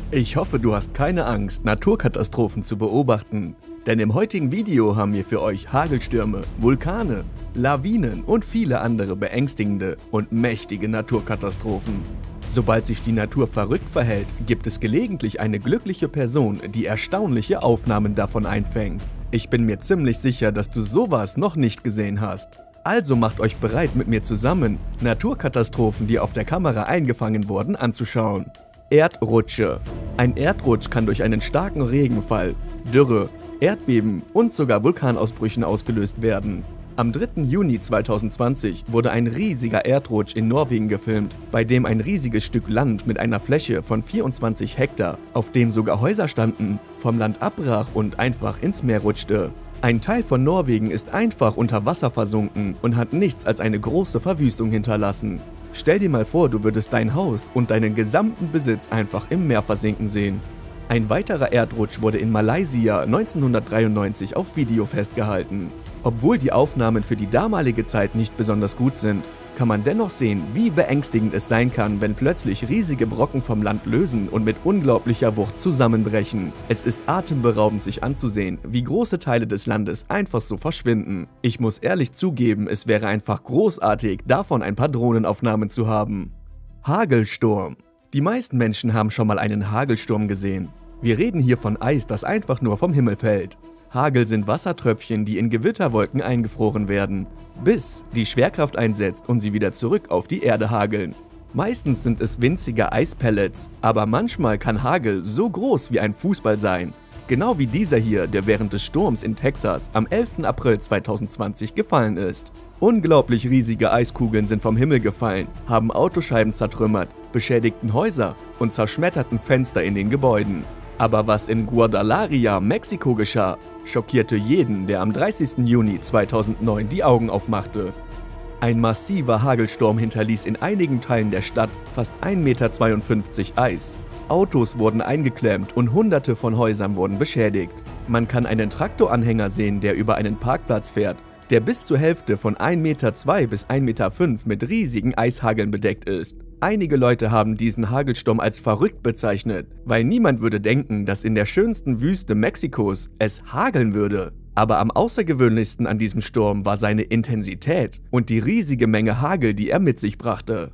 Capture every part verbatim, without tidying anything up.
Ich hoffe, du hast keine Angst, Naturkatastrophen zu beobachten, denn im heutigen Video haben wir für euch Hagelstürme, Vulkane, Lawinen und viele andere beängstigende und mächtige Naturkatastrophen. Sobald sich die Natur verrückt verhält, gibt es gelegentlich eine glückliche Person, die erstaunliche Aufnahmen davon einfängt. Ich bin mir ziemlich sicher, dass du sowas noch nicht gesehen hast. Also macht euch bereit, mit mir zusammen Naturkatastrophen, die auf der Kamera eingefangen wurden, anzuschauen. Erdrutsche. Ein Erdrutsch kann durch einen starken Regenfall, Dürre, Erdbeben und sogar Vulkanausbrüchen ausgelöst werden. Am dritten Juni zweitausendzwanzig wurde ein riesiger Erdrutsch in Norwegen gefilmt, bei dem ein riesiges Stück Land mit einer Fläche von vierundzwanzig Hektar, auf dem sogar Häuser standen, vom Land abbrach und einfach ins Meer rutschte. Ein Teil von Norwegen ist einfach unter Wasser versunken und hat nichts als eine große Verwüstung hinterlassen. Stell dir mal vor, du würdest dein Haus und deinen gesamten Besitz einfach im Meer versinken sehen. Ein weiterer Erdrutsch wurde in Malaysia neunzehnhundertdreiundneunzig auf Video festgehalten. Obwohl die Aufnahmen für die damalige Zeit nicht besonders gut sind, kann man dennoch sehen, wie beängstigend es sein kann, wenn plötzlich riesige Brocken vom Land lösen und mit unglaublicher Wucht zusammenbrechen. Es ist atemberaubend sich anzusehen, wie große Teile des Landes einfach so verschwinden. Ich muss ehrlich zugeben, es wäre einfach großartig, davon ein paar Drohnenaufnahmen zu haben. Hagelsturm. Die meisten Menschen haben schon mal einen Hagelsturm gesehen. Wir reden hier von Eis, das einfach nur vom Himmel fällt. Hagel sind Wassertröpfchen, die in Gewitterwolken eingefroren werden, bis die Schwerkraft einsetzt und sie wieder zurück auf die Erde hageln. Meistens sind es winzige Eispellets, aber manchmal kann Hagel so groß wie ein Fußball sein. Genau wie dieser hier, der während des Sturms in Texas am elften April zweitausendzwanzig gefallen ist. Unglaublich riesige Eiskugeln sind vom Himmel gefallen, haben Autoscheiben zertrümmert, beschädigten Häuser und zerschmetterten Fenster in den Gebäuden. Aber was in Guadalajara, Mexiko geschah, schockierte jeden, der am dreißigsten Juni zweitausendneun die Augen aufmachte. Ein massiver Hagelsturm hinterließ in einigen Teilen der Stadt fast ein Meter zweiundfünfzig Eis. Autos wurden eingeklemmt und hunderte von Häusern wurden beschädigt. Man kann einen Traktoranhänger sehen, der über einen Parkplatz fährt, der bis zur Hälfte von ein Meter zwei bis ein Meter fünf mit riesigen Eishageln bedeckt ist. Einige Leute haben diesen Hagelsturm als verrückt bezeichnet, weil niemand würde denken, dass in der schönsten Wüste Mexikos es hageln würde. Aber am außergewöhnlichsten an diesem Sturm war seine Intensität und die riesige Menge Hagel, die er mit sich brachte.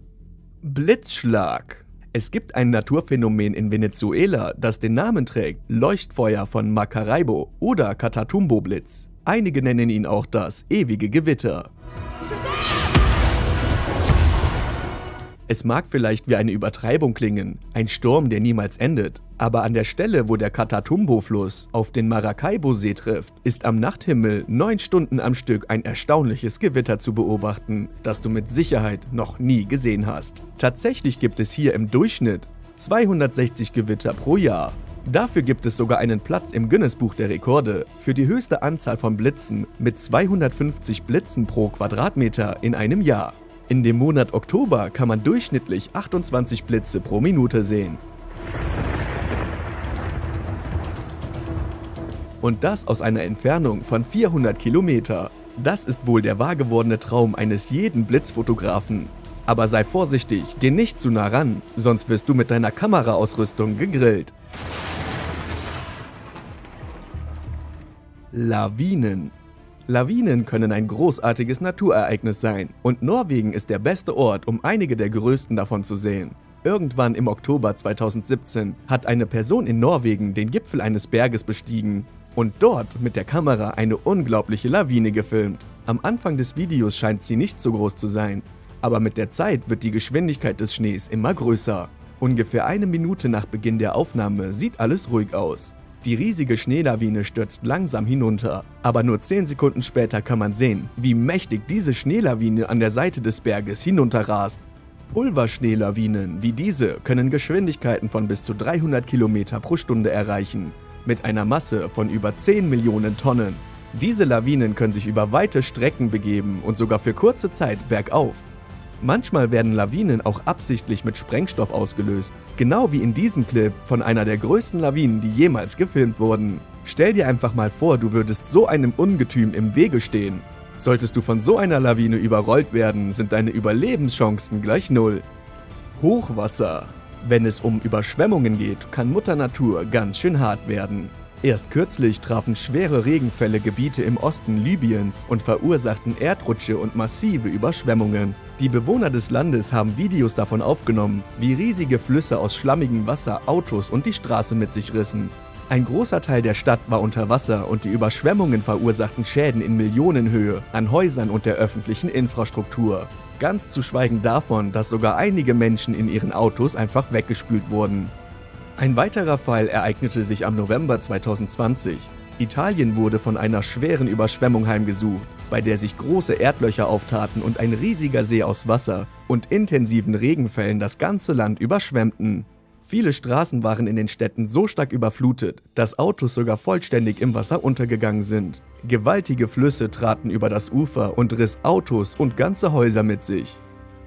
Blitzschlag. Es gibt ein Naturphänomen in Venezuela, das den Namen trägt Leuchtfeuer von Maracaibo oder Catatumbo-Blitz. Einige nennen ihn auch das ewige Gewitter. Es mag vielleicht wie eine Übertreibung klingen, ein Sturm, der niemals endet, aber an der Stelle, wo der Catatumbo-Fluss auf den Maracaibo-See trifft, ist am Nachthimmel neun Stunden am Stück ein erstaunliches Gewitter zu beobachten, das du mit Sicherheit noch nie gesehen hast. Tatsächlich gibt es hier im Durchschnitt zweihundertsechzig Gewitter pro Jahr. Dafür gibt es sogar einen Platz im Guinness-Buch der Rekorde für die höchste Anzahl von Blitzen mit zweihundertfünfzig Blitzen pro Quadratmeter in einem Jahr. In dem Monat Oktober kann man durchschnittlich achtundzwanzig Blitze pro Minute sehen. Und das aus einer Entfernung von vierhundert Kilometer. Das ist wohl der wahrgewordene Traum eines jeden Blitzfotografen. Aber sei vorsichtig, geh nicht zu nah ran, sonst wirst du mit deiner Kameraausrüstung gegrillt. Lawinen. Lawinen können ein großartiges Naturereignis sein und Norwegen ist der beste Ort, um einige der größten davon zu sehen. Irgendwann im Oktober zweitausendsiebzehn hat eine Person in Norwegen den Gipfel eines Berges bestiegen und dort mit der Kamera eine unglaubliche Lawine gefilmt. Am Anfang des Videos scheint sie nicht so groß zu sein, aber mit der Zeit wird die Geschwindigkeit des Schnees immer größer. Ungefähr eine Minute nach Beginn der Aufnahme sieht alles ruhig aus. Die riesige Schneelawine stürzt langsam hinunter, aber nur zehn Sekunden später kann man sehen, wie mächtig diese Schneelawine an der Seite des Berges hinunterrast. Pulverschneelawinen wie diese können Geschwindigkeiten von bis zu dreihundert Kilometer pro Stunde erreichen, mit einer Masse von über zehn Millionen Tonnen. Diese Lawinen können sich über weite Strecken begeben und sogar für kurze Zeit bergauf. Manchmal werden Lawinen auch absichtlich mit Sprengstoff ausgelöst, genau wie in diesem Clip von einer der größten Lawinen, die jemals gefilmt wurden. Stell dir einfach mal vor, du würdest so einem Ungetüm im Wege stehen. Solltest du von so einer Lawine überrollt werden, sind deine Überlebenschancen gleich null. Hochwasser. Wenn es um Überschwemmungen geht, kann Mutter Natur ganz schön hart werden. Erst kürzlich trafen schwere Regenfälle Gebiete im Osten Libyens und verursachten Erdrutsche und massive Überschwemmungen. Die Bewohner des Landes haben Videos davon aufgenommen, wie riesige Flüsse aus schlammigem Wasser Autos und die Straße mit sich rissen. Ein großer Teil der Stadt war unter Wasser und die Überschwemmungen verursachten Schäden in Millionenhöhe an Häusern und der öffentlichen Infrastruktur. Ganz zu schweigen davon, dass sogar einige Menschen in ihren Autos einfach weggespült wurden. Ein weiterer Fall ereignete sich am November zweitausendzwanzig. Italien wurde von einer schweren Überschwemmung heimgesucht, bei der sich große Erdlöcher auftaten und ein riesiger See aus Wasser und intensiven Regenfällen das ganze Land überschwemmten. Viele Straßen waren in den Städten so stark überflutet, dass Autos sogar vollständig im Wasser untergegangen sind. Gewaltige Flüsse traten über das Ufer und riss Autos und ganze Häuser mit sich.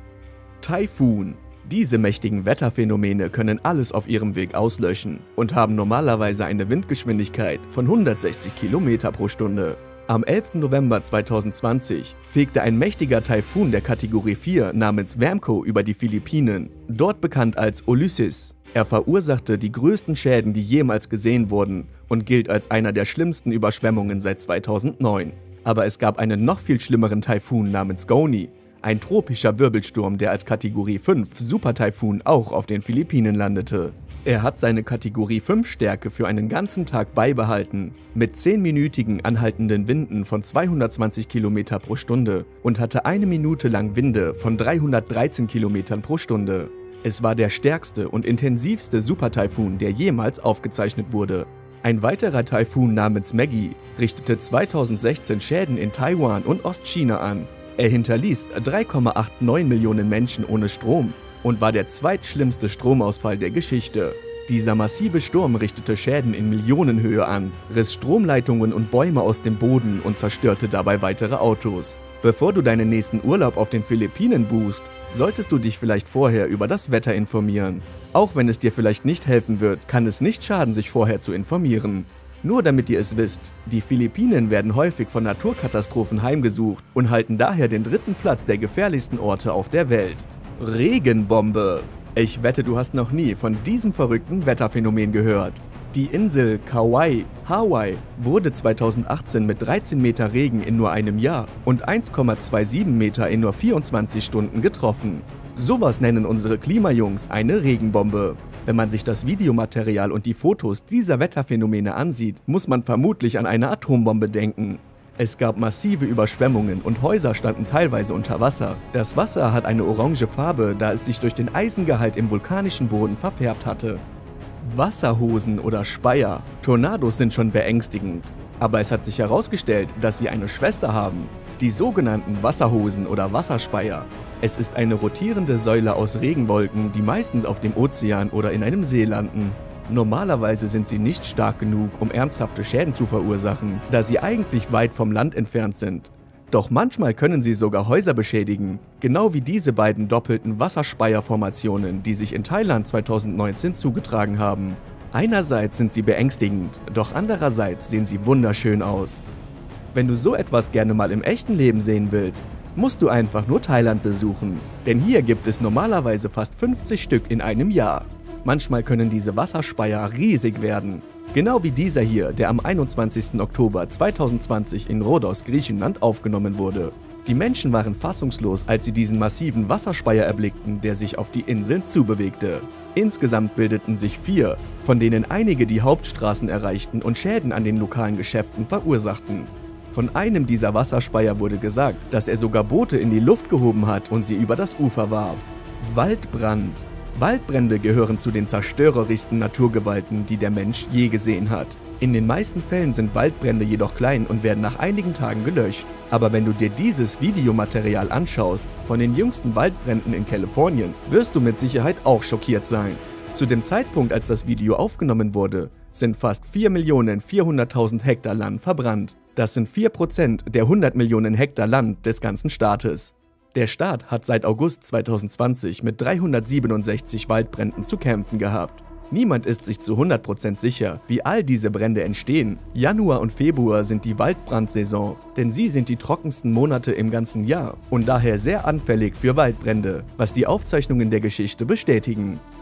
Taifun. Diese mächtigen Wetterphänomene können alles auf ihrem Weg auslöschen und haben normalerweise eine Windgeschwindigkeit von hundertsechzig Kilometer pro Stunde. Am elften November zweitausendzwanzig fegte ein mächtiger Taifun der Kategorie vier namens Vamco über die Philippinen, dort bekannt als Ulysses. Er verursachte die größten Schäden, die jemals gesehen wurden und gilt als einer der schlimmsten Überschwemmungen seit zweitausendneun. Aber es gab einen noch viel schlimmeren Taifun namens Goni. Ein tropischer Wirbelsturm, der als Kategorie fünf Super-Taifun auch auf den Philippinen landete. Er hat seine Kategorie fünf Stärke für einen ganzen Tag beibehalten, mit zehnminütigen anhaltenden Winden von zweihundertzwanzig Kilometer pro Stunde und hatte eine Minute lang Winde von dreihundertdreizehn Kilometern pro Stunde. Es war der stärkste und intensivste Super-Taifun, der jemals aufgezeichnet wurde. Ein weiterer Taifun namens Maggie richtete zweitausendsechzehn Schäden in Taiwan und Ostchina an. Er hinterließ drei Komma neunundachtzig Millionen Menschen ohne Strom und war der zweitschlimmste Stromausfall der Geschichte. Dieser massive Sturm richtete Schäden in Millionenhöhe an, riss Stromleitungen und Bäume aus dem Boden und zerstörte dabei weitere Autos. Bevor du deinen nächsten Urlaub auf den Philippinen buchst, solltest du dich vielleicht vorher über das Wetter informieren. Auch wenn es dir vielleicht nicht helfen wird, kann es nicht schaden, sich vorher zu informieren. Nur damit ihr es wisst, die Philippinen werden häufig von Naturkatastrophen heimgesucht und halten daher den dritten Platz der gefährlichsten Orte auf der Welt. Regenbombe. Ich wette, du hast noch nie von diesem verrückten Wetterphänomen gehört. Die Insel Kauai, Hawaii, wurde zweitausendachtzehn mit dreizehn Meter Regen in nur einem Jahr und eins Komma siebenundzwanzig Meter in nur vierundzwanzig Stunden getroffen. Sowas nennen unsere Klimajungs eine Regenbombe. Wenn man sich das Videomaterial und die Fotos dieser Wetterphänomene ansieht, muss man vermutlich an eine Atombombe denken. Es gab massive Überschwemmungen und Häuser standen teilweise unter Wasser. Das Wasser hat eine orange Farbe, da es sich durch den Eisengehalt im vulkanischen Boden verfärbt hatte. Wasserhosen oder Speier. Tornados sind schon beängstigend, aber es hat sich herausgestellt, dass sie eine Schwester haben. Die sogenannten Wasserhosen oder Wasserspeier. Es ist eine rotierende Säule aus Regenwolken, die meistens auf dem Ozean oder in einem See landen. Normalerweise sind sie nicht stark genug, um ernsthafte Schäden zu verursachen, da sie eigentlich weit vom Land entfernt sind. Doch manchmal können sie sogar Häuser beschädigen, genau wie diese beiden doppelten Wasserspeierformationen, die sich in Thailand zweitausendneunzehn zugetragen haben. Einerseits sind sie beängstigend, doch andererseits sehen sie wunderschön aus. Wenn du so etwas gerne mal im echten Leben sehen willst, musst du einfach nur Thailand besuchen, denn hier gibt es normalerweise fast fünfzig Stück in einem Jahr. Manchmal können diese Wasserspeier riesig werden, genau wie dieser hier, der am einundzwanzigsten Oktober zweitausendzwanzig in Rhodos, Griechenland aufgenommen wurde. Die Menschen waren fassungslos, als sie diesen massiven Wasserspeier erblickten, der sich auf die Inseln zubewegte. Insgesamt bildeten sich vier, von denen einige die Hauptstraßen erreichten und Schäden an den lokalen Geschäften verursachten. Von einem dieser Wasserspeier wurde gesagt, dass er sogar Boote in die Luft gehoben hat und sie über das Ufer warf. Waldbrand. Waldbrände gehören zu den zerstörerischsten Naturgewalten, die der Mensch je gesehen hat. In den meisten Fällen sind Waldbrände jedoch klein und werden nach einigen Tagen gelöscht. Aber wenn du dir dieses Videomaterial anschaust von den jüngsten Waldbränden in Kalifornien, wirst du mit Sicherheit auch schockiert sein. Zu dem Zeitpunkt, als das Video aufgenommen wurde, sind fast vier Millionen vierhunderttausend Hektar Land verbrannt. Das sind vier Prozent der hundert Millionen Hektar Land des ganzen Staates. Der Staat hat seit August zweitausendzwanzig mit dreihundertsiebenundsechzig Waldbränden zu kämpfen gehabt. Niemand ist sich zu hundert Prozent sicher, wie all diese Brände entstehen. Januar und Februar sind die Waldbrandsaison, denn sie sind die trockensten Monate im ganzen Jahr und daher sehr anfällig für Waldbrände, was die Aufzeichnungen der Geschichte bestätigen.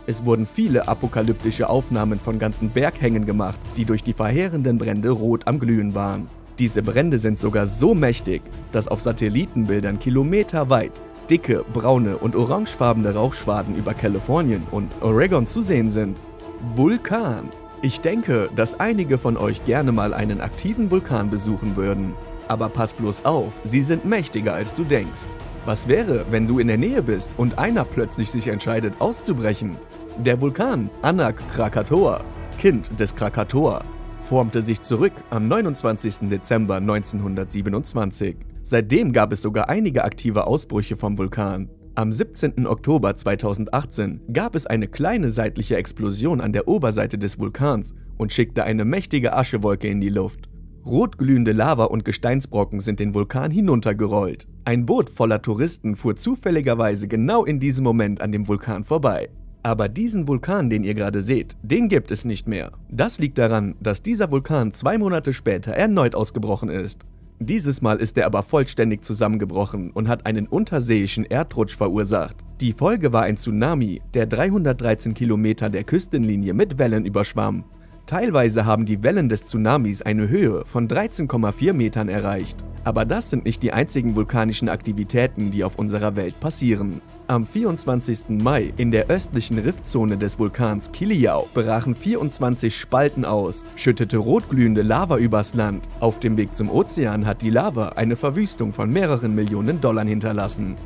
Es wurden viele apokalyptische Aufnahmen von ganzen Berghängen gemacht, die durch die verheerenden Brände rot am Glühen waren. Diese Brände sind sogar so mächtig, dass auf Satellitenbildern kilometerweit dicke, braune und orangefarbene Rauchschwaden über Kalifornien und Oregon zu sehen sind. Vulkan. Ich denke, dass einige von euch gerne mal einen aktiven Vulkan besuchen würden. Aber pass bloß auf, sie sind mächtiger als du denkst. Was wäre, wenn du in der Nähe bist und einer plötzlich sich entscheidet auszubrechen? Der Vulkan Anak Krakatoa, Kind des Krakatoa, formte sich zurück am neunundzwanzigsten Dezember neunzehnhundertsiebenundzwanzig. Seitdem gab es sogar einige aktive Ausbrüche vom Vulkan. Am siebzehnten Oktober zweitausendachtzehn gab es eine kleine seitliche Explosion an der Oberseite des Vulkans und schickte eine mächtige Aschewolke in die Luft. Rotglühende Lava und Gesteinsbrocken sind den Vulkan hinuntergerollt. Ein Boot voller Touristen fuhr zufälligerweise genau in diesem Moment an dem Vulkan vorbei. Aber diesen Vulkan, den ihr gerade seht, den gibt es nicht mehr. Das liegt daran, dass dieser Vulkan zwei Monate später erneut ausgebrochen ist. Dieses Mal ist er aber vollständig zusammengebrochen und hat einen unterseeischen Erdrutsch verursacht. Die Folge war ein Tsunami, der dreihundertdreizehn Kilometer der Küstenlinie mit Wellen überschwamm. Teilweise haben die Wellen des Tsunamis eine Höhe von dreizehn Komma vier Metern erreicht. Aber das sind nicht die einzigen vulkanischen Aktivitäten, die auf unserer Welt passieren. Am vierundzwanzigsten Mai in der östlichen Riftzone des Vulkans Kiliau brachen vierundzwanzig Spalten aus, schüttete rotglühende Lava übers Land. Auf dem Weg zum Ozean hat die Lava eine Verwüstung von mehreren Millionen Dollar hinterlassen.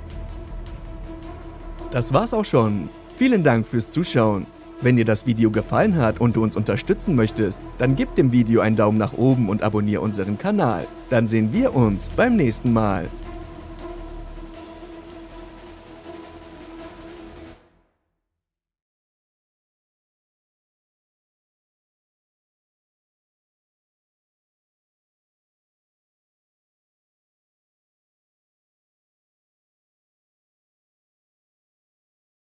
Das war's auch schon. Vielen Dank fürs Zuschauen. Wenn dir das Video gefallen hat und du uns unterstützen möchtest, dann gib dem Video einen Daumen nach oben und abonniere unseren Kanal. Dann sehen wir uns beim nächsten Mal.